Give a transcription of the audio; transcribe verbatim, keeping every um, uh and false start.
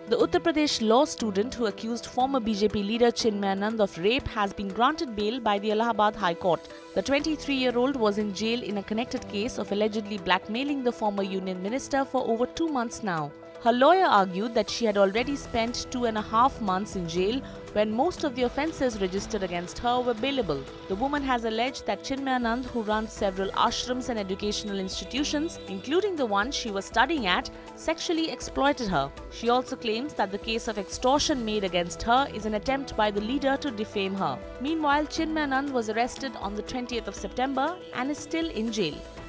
The Uttar Pradesh law student who accused former B J P leader Chinmayanand of rape has been granted bail by the Allahabad High Court. The twenty-three-year-old was in jail in a connected case of allegedly blackmailing the former union minister for over two months now. Her lawyer argued that she had already spent two and a half months in jail when most of the offences registered against her were bailable. The woman has alleged that Chinmayanand, who runs several ashrams and educational institutions, including the one she was studying at, sexually exploited her. She also claims that the case of extortion made against her is an attempt by the leader to defame her. Meanwhile, Chinmayanand was arrested on the twentieth of September and is still in jail.